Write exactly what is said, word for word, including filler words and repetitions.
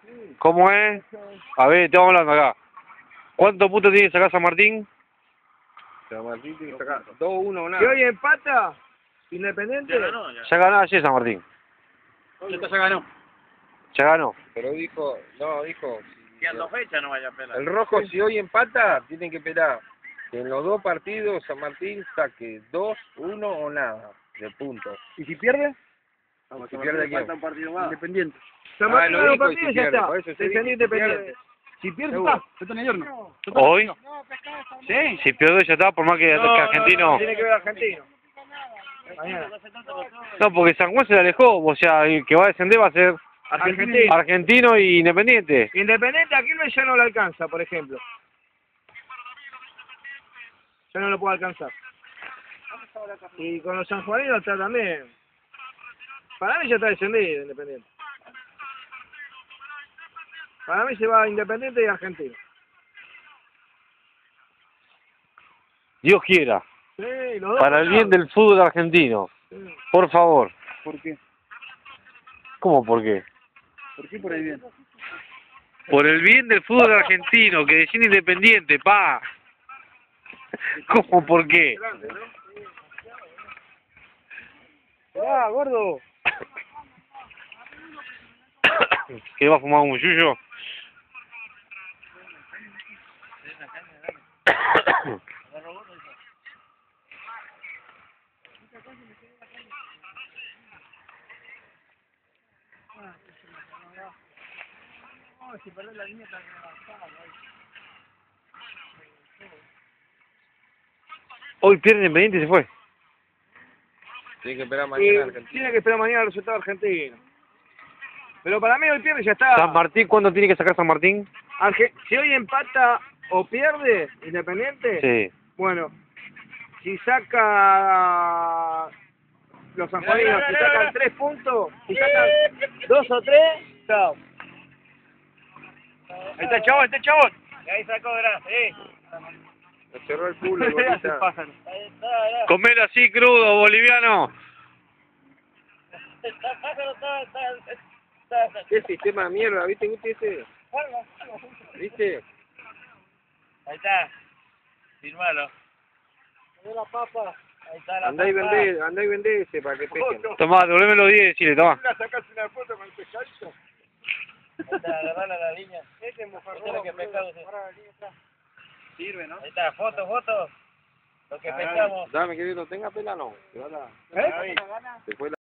¿Cómo es? A ver, estamos hablando acá. ¿Cuántos puntos tiene que sacar San Martín? San Martín tiene que sacar dos uno o nada. ¿Y hoy empata? ¿Independiente? Ya ganó, ya. Ya ganó ayer San Martín. Ya ya ganó. Ya ganó. Pero dijo, no, dijo... Quedan dos fechas, no vaya a pelar. El rojo, si hoy empata, tienen que esperar que en los dos partidos San Martín saque dos, uno o nada de puntos. ¿Y si pierde? ¿Y si pierde quién? un partido más. Independiente. San Ah, Martín lo gana un dijo, y partido si y ya pierde, está. por eso se Descendió dice, si Independiente. pierde. Si pierde, Seguro. está. Está en invierno. ¿Hoy? ¿Sí? Si pierde ya está, por más que, que Argentino... Tiene que ver Argentino. Mañana. No, porque San Juan se le alejó. O sea, el que va a descender va a ser Argentino. Argentino y Independiente. Independiente a Quilmes ya no lo alcanza, por ejemplo. Ya no lo puede alcanzar. Y con los sanjuaninos está también. Para mí ya está descendido Independiente. Para mí se va Independiente y Argentino. Dios quiera. Sí, los dos. Para el bien del fútbol argentino. Sí. Por favor. ¿Por qué? ¿Cómo por qué? ¿Por qué por ahí bien? Por el bien del fútbol argentino, que desciende Independiente, pa. ¿Cómo por qué? ¡Ah, gordo! ¿Qué va a fumar un yuyo? Hoy pierde Independiente y se fue. Tiene que esperar Y mañana Argentina. tiene que esperar mañana el resultado argentino. Pero para mí hoy pierde y ya está. San Martín, ¿cuándo tiene que sacar San Martín? Arge- si hoy empata o pierde Independiente, Sí. bueno, si saca los sanjuaninos, si sacan tres puntos, si sacan dos o tres, chao. Ahí está el chabón, ahí está el chabón. Y ahí sacó Graf, eh. Me cerró el culo, bolita. Pájaro. Ahí está, era. Comer así crudo, boliviano. Está pájaro, está, está, está, está. ¿Qué sistema de mierda? ¿Viste usted ese? ¿Viste? Ahí está. Firmalo. La papa. Ahí está la Andá y papa. vendé, andá y vendé ese para que pesquen. Tomá, devolveme los diez y decirle, tomá. Sacaste una foto con el pescadito. Ahí está, agarrala a la línea. Este es Este es lo que pescamos. Sirve, ¿no? Ahí está, foto, foto. Lo que pescamos. Dame, querido, tenga pela no. Se va la... ¿Eh? Se fue la...